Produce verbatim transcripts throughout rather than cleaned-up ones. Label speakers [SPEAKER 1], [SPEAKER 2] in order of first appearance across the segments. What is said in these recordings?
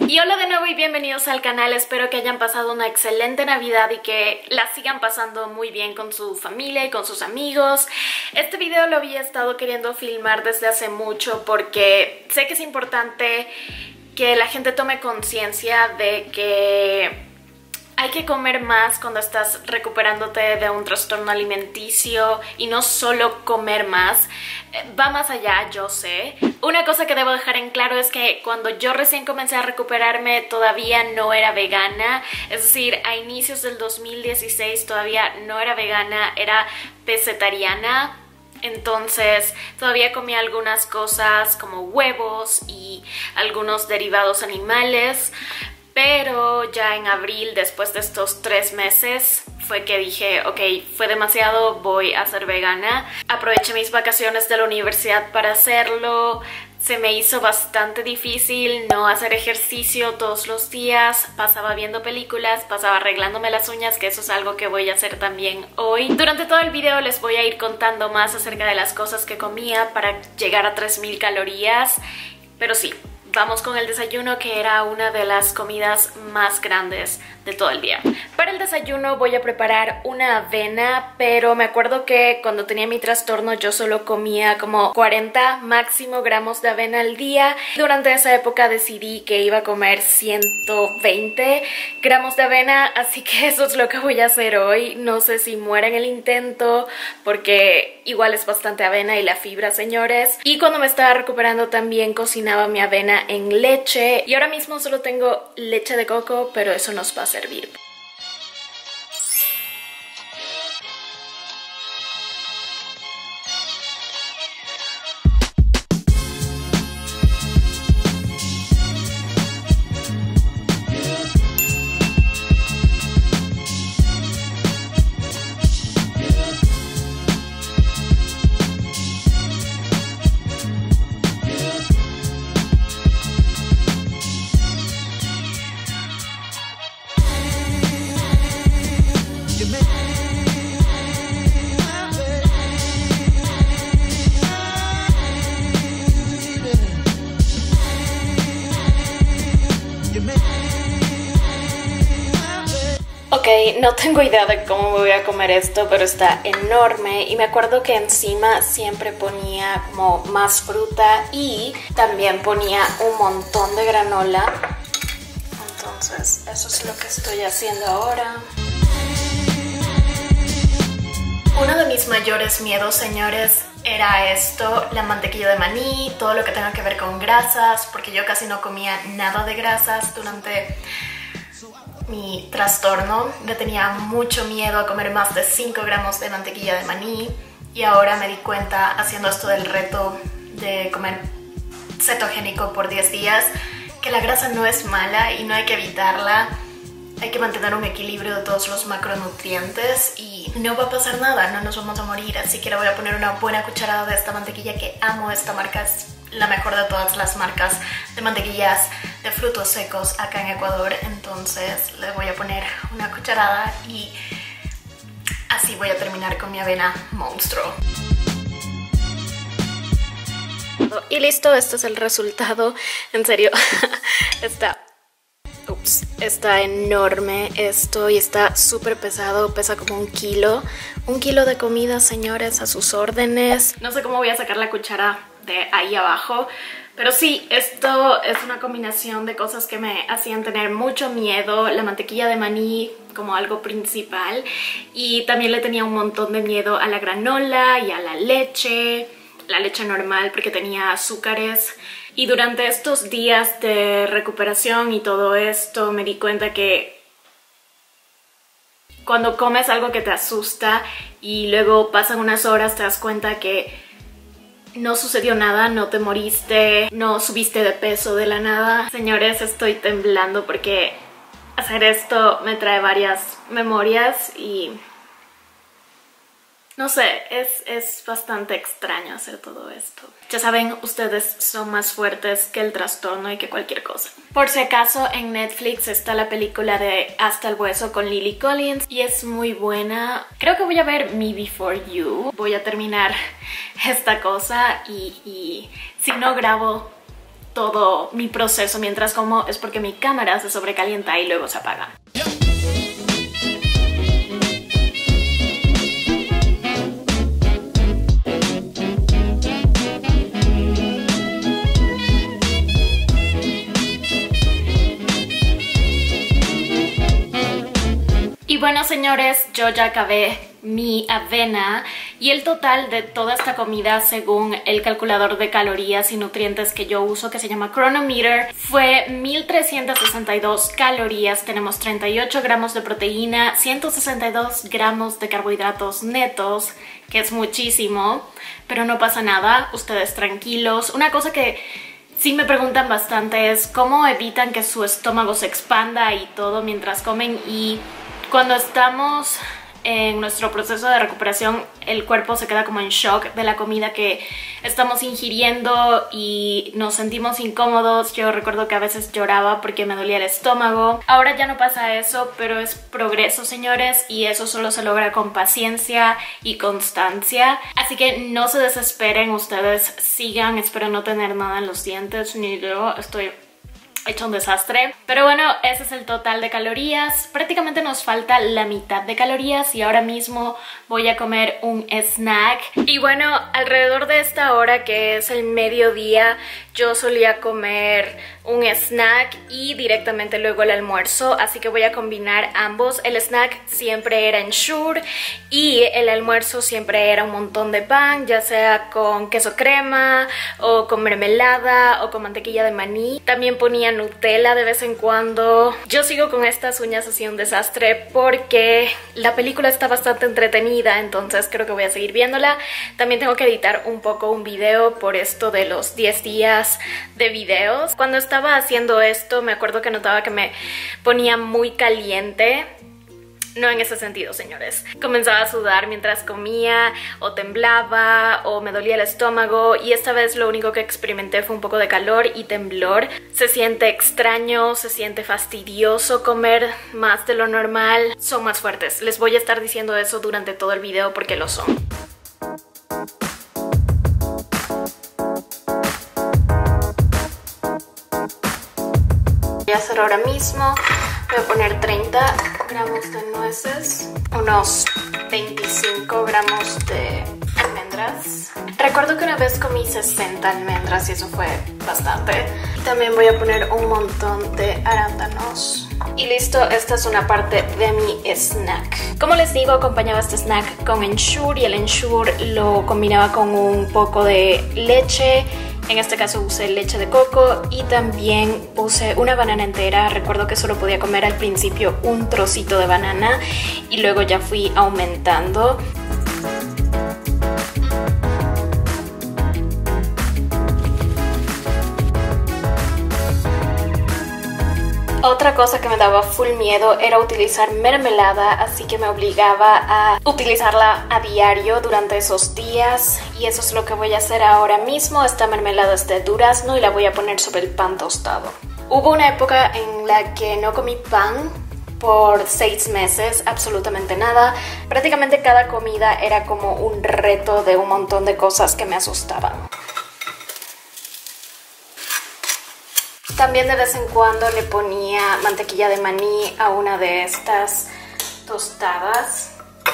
[SPEAKER 1] Y hola de nuevo y bienvenidos al canal. Espero que hayan pasado una excelente Navidad y que la sigan pasando muy bien con su familia y con sus amigos. Este video lo había estado queriendo filmar desde hace mucho porque sé que es importante que la gente tome conciencia de que hay que comer más cuando estás recuperándote de un trastorno alimenticio y no solo comer más. Va más allá, yo sé. Una cosa que debo dejar en claro es que cuando yo recién comencé a recuperarme todavía no era vegana. Es decir, a inicios del dos mil dieciséis todavía no era vegana, era pescetariana. Entonces todavía comía algunas cosas como huevos y algunos derivados animales. Pero ya en abril, después de estos tres meses, fue que dije, ok, fue demasiado, voy a ser vegana. Aproveché mis vacaciones de la universidad para hacerlo. Se me hizo bastante difícil no hacer ejercicio todos los días. Pasaba viendo películas, pasaba arreglándome las uñas, que eso es algo que voy a hacer también hoy. Durante todo el video les voy a ir contando más acerca de las cosas que comía para llegar a tres mil calorías. Pero sí, vamos con el desayuno, que era una de las comidas más grandes de todo el día. Para el desayuno voy a preparar una avena, pero me acuerdo que cuando tenía mi trastorno yo solo comía como cuarenta máximo gramos de avena al día. Durante esa época decidí que iba a comer ciento veinte gramos de avena, así que eso es lo que voy a hacer hoy. No sé si muera en el intento, porque igual es bastante avena y la fibra, señores. Y cuando me estaba recuperando también cocinaba mi avena en leche, y ahora mismo solo tengo leche de coco, pero eso nos va a servir. Ok, no tengo idea de cómo me voy a comer esto, pero está enorme y me acuerdo que encima siempre ponía como más fruta y también ponía un montón de granola. Entonces eso es lo que estoy haciendo ahora. Uno de mis mayores miedos, señores, era esto, la mantequilla de maní, todo lo que tenga que ver con grasas, porque yo casi no comía nada de grasas durante mi trastorno. Le tenía mucho miedo a comer más de cinco gramos de mantequilla de maní, y ahora me di cuenta haciendo esto del reto de comer cetogénico por diez días que la grasa no es mala y no hay que evitarla. Hay que mantener un equilibrio de todos los macronutrientes y no va a pasar nada, no nos vamos a morir. Así que le voy a poner una buena cucharada de esta mantequilla, que amo. Esta marca es la mejor de todas las marcas de mantequillas de frutos secos acá en Ecuador. Entonces le voy a poner una cucharada y así voy a terminar con mi avena monstruo. Y listo, este es el resultado. En serio, está... Ups, está enorme esto y está súper pesado, pesa como un kilo. Un kilo de comida, señores, a sus órdenes. No sé cómo voy a sacar la cuchara de ahí abajo, pero sí, esto es una combinación de cosas que me hacían tener mucho miedo. La mantequilla de maní como algo principal, y también le tenía un montón de miedo a la granola y a la leche, la leche normal, porque tenía azúcares. Y durante estos días de recuperación y todo esto me di cuenta que cuando comes algo que te asusta y luego pasan unas horas, te das cuenta que no sucedió nada, no te moriste, no subiste de peso de la nada. Señores, estoy temblando porque hacer esto me trae varias memorias y no sé, es, es bastante extraño hacer todo esto. Ya saben, ustedes son más fuertes que el trastorno y que cualquier cosa. Por si acaso, en Netflix está la película de Hasta el Hueso con Lily Collins y es muy buena. Creo que voy a ver Me Before You. Voy a terminar esta cosa y, y si no grabo todo mi proceso mientras como es porque mi cámara se sobrecalienta y luego se apaga. Y bueno, señores, yo ya acabé mi avena y el total de toda esta comida, según el calculador de calorías y nutrientes que yo uso, que se llama Cronometer, fue mil trescientas sesenta y dos calorías. Tenemos treinta y ocho gramos de proteína, ciento sesenta y dos gramos de carbohidratos netos, que es muchísimo, pero no pasa nada, ustedes tranquilos. Una cosa que sí me preguntan bastante es cómo evitan que su estómago se expanda y todo mientras comen, y cuando estamos en nuestro proceso de recuperación, el cuerpo se queda como en shock de la comida que estamos ingiriendo y nos sentimos incómodos. Yo recuerdo que a veces lloraba porque me dolía el estómago. Ahora ya no pasa eso, pero es progreso, señores, y eso solo se logra con paciencia y constancia. Así que no se desesperen, ustedes sigan. Espero no tener nada en los dientes, ni yo estoy hecho un desastre. Pero bueno, ese es el total de calorías. Prácticamente nos falta la mitad de calorías y ahora mismo voy a comer un snack. Y bueno, alrededor de esta hora, que es el mediodía, yo solía comer un snack y directamente luego el almuerzo, así que voy a combinar ambos. El snack siempre era Ensure y el almuerzo siempre era un montón de pan, ya sea con queso crema o con mermelada o con mantequilla de maní. También ponía Nutella de vez en cuando. Yo sigo con estas uñas así un desastre porque la película está bastante entretenida, entonces creo que voy a seguir viéndola. También tengo que editar un poco un video por esto de los diez días de videos. Cuando estaba haciendo esto me acuerdo que notaba que me ponía muy caliente. No en ese sentido, señores. Comenzaba a sudar mientras comía, o temblaba, o me dolía el estómago, y esta vez lo único que experimenté fue un poco de calor y temblor. Se siente extraño, se siente fastidioso comer más de lo normal. Son más fuertes. Les voy a estar diciendo eso durante todo el video porque lo son. Voy a hacer ahora mismo. Voy a poner treinta gramos de nueces, unos veinticinco gramos de almendras. Recuerdo que una vez comí sesenta almendras y eso fue bastante. También voy a poner un montón de arándanos. Y listo, esta es una parte de mi snack. Como les digo, acompañaba este snack con Ensure y el Ensure lo combinaba con un poco de leche. En este caso usé leche de coco y también puse una banana entera. Recuerdo que solo podía comer al principio un trocito de banana y luego ya fui aumentando. Otra cosa que me daba full miedo era utilizar mermelada, así que me obligaba a utilizarla a diario durante esos días, y eso es lo que voy a hacer ahora mismo. Esta mermelada es de durazno y la voy a poner sobre el pan tostado. Hubo una época en la que no comí pan por seis meses, absolutamente nada. Prácticamente cada comida era como un reto de un montón de cosas que me asustaban. También de vez en cuando le ponía mantequilla de maní a una de estas tostadas.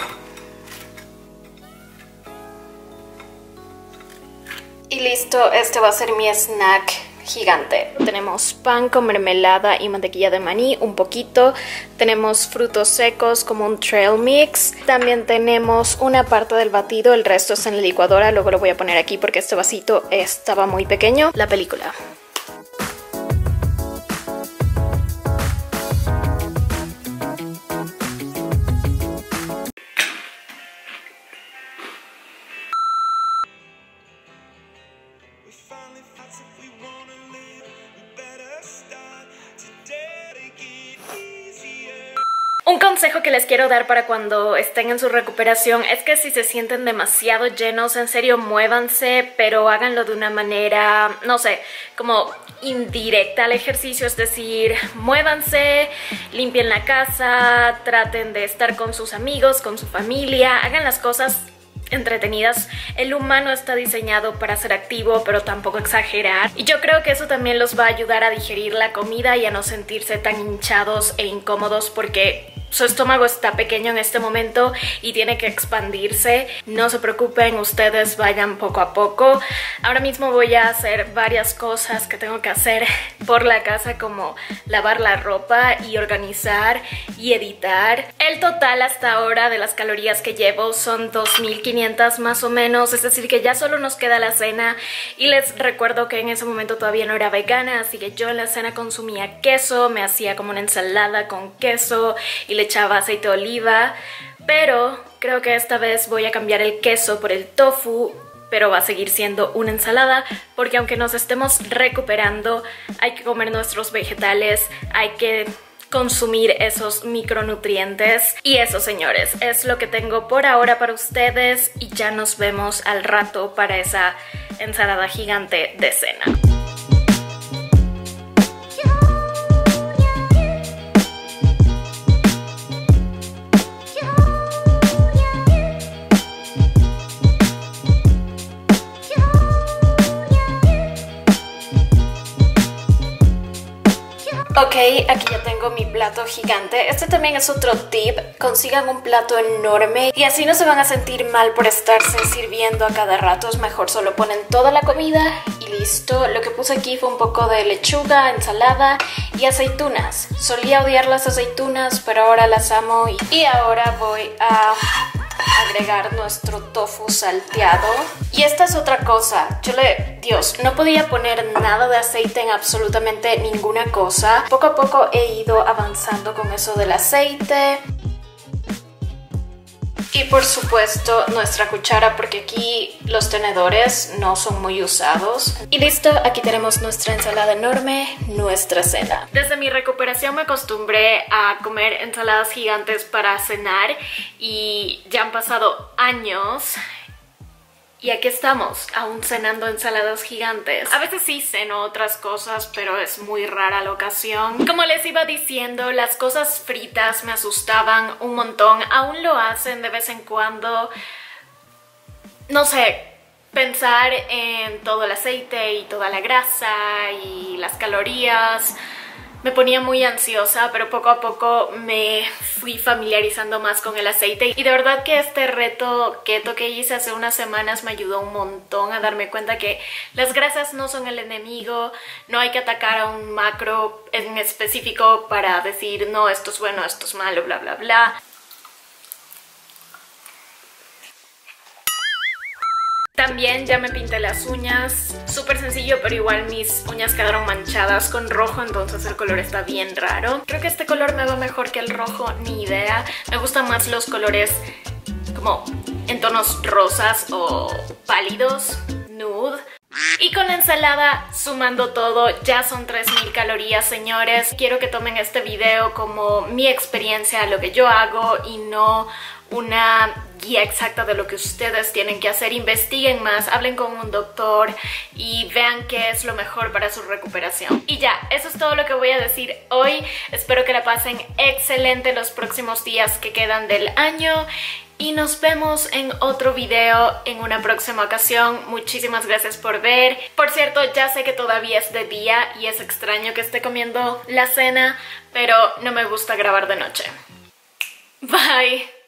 [SPEAKER 1] Y listo, este va a ser mi snack gigante. Tenemos pan con mermelada y mantequilla de maní, un poquito. Tenemos frutos secos como un trail mix. También tenemos una parte del batido, el resto es en la licuadora. Luego lo voy a poner aquí porque este vasito estaba muy pequeño. La película. Un consejo que les quiero dar para cuando estén en su recuperación es que si se sienten demasiado llenos, en serio muévanse, pero háganlo de una manera, no sé, como indirecta al ejercicio, es decir, muévanse, limpien la casa, traten de estar con sus amigos, con su familia, hagan las cosas entretenidas. El humano está diseñado para ser activo, pero tampoco exagerar. Y yo creo que eso también los va a ayudar a digerir la comida y a no sentirse tan hinchados e incómodos, porque su estómago está pequeño en este momento y tiene que expandirse. No se preocupen, ustedes vayan poco a poco. Ahora mismo voy a hacer varias cosas que tengo que hacer por la casa, como lavar la ropa y organizar y editar. El total hasta ahora de las calorías que llevo son dos mil quinientas más o menos, es decir que ya solo nos queda la cena. Y les recuerdo que en ese momento todavía no era vegana, así que yo en la cena consumía queso, me hacía como una ensalada con queso y le echaba aceite de oliva, pero creo que esta vez voy a cambiar el queso por el tofu, pero va a seguir siendo una ensalada, porque aunque nos estemos recuperando, hay que comer nuestros vegetales, hay que consumir esos micronutrientes. Y eso, señores, es lo que tengo por ahora para ustedes, y ya nos vemos al rato para esa ensalada gigante de cena. Ok, aquí ya tengo mi plato gigante. Este también es otro tip: consigan un plato enorme y así no se van a sentir mal por estarse sirviendo a cada rato. Es mejor solo ponen toda la comida y listo. Lo que puse aquí fue un poco de lechuga, ensalada y aceitunas. Solía odiar las aceitunas, pero ahora las amo. Y ahora voy a agregar nuestro tofu salteado. Y esta es otra cosa, yo le... Dios, no podía poner nada de aceite en absolutamente ninguna cosa. Poco a poco he ido avanzando con eso del aceite. Y por supuesto nuestra cuchara, porque aquí los tenedores no son muy usados. Y listo, aquí tenemos nuestra ensalada enorme, nuestra cena. Desde mi recuperación me acostumbré a comer ensaladas gigantes para cenar y ya han pasado años. Y aquí estamos, aún cenando ensaladas gigantes. A veces sí ceno otras cosas, pero es muy rara la ocasión. Como les iba diciendo, las cosas fritas me asustaban un montón. Aún lo hacen de vez en cuando. No sé, pensar en todo el aceite y toda la grasa y las calorías me ponía muy ansiosa, pero poco a poco me fui familiarizando más con el aceite. Y de verdad que este reto keto que hice hace unas semanas me ayudó un montón a darme cuenta que las grasas no son el enemigo. No hay que atacar a un macro en específico para decir no, esto es bueno, esto es malo, bla bla bla. También ya me pinté las uñas, súper sencillo, pero igual mis uñas quedaron manchadas con rojo, entonces el color está bien raro. Creo que este color me va mejor que el rojo, ni idea. Me gustan más los colores como en tonos rosas o pálidos, nude. Y con la ensalada, sumando todo, ya son tres mil calorías, señores. Quiero que tomen este video como mi experiencia, lo que yo hago, y no una guía exacta de lo que ustedes tienen que hacer. Investiguen más, hablen con un doctor y vean qué es lo mejor para su recuperación. Y ya, eso es todo lo que voy a decir hoy. Espero que la pasen excelente los próximos días que quedan del año. Y nos vemos en otro video en una próxima ocasión. Muchísimas gracias por ver. Por cierto, ya sé que todavía es de día y es extraño que esté comiendo la cena, pero no me gusta grabar de noche. Bye.